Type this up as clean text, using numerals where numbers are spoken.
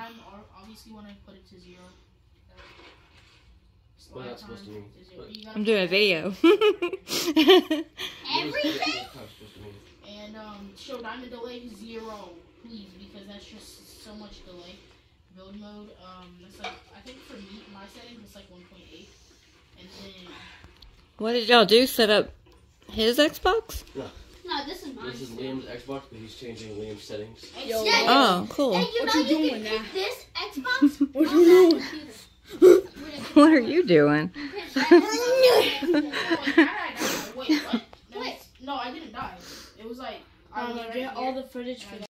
time, obviously, when I put it to 0. What's that supposed to mean? I'm doing a video. Everything? And show diamond delay 0, please, because that's just so much delay. Build mode, that's like, I think for me, my settings, it's like 1.8. And then... What did y'all do? Set up his Xbox? No, this is mine. This is Liam's Xbox, but he's changing Liam's settings. Yo, oh, cool. And you know you can keep this Xbox on that computer. What are you doing? Wait, what? No, I didn't die. It was like... Get all the footage for that.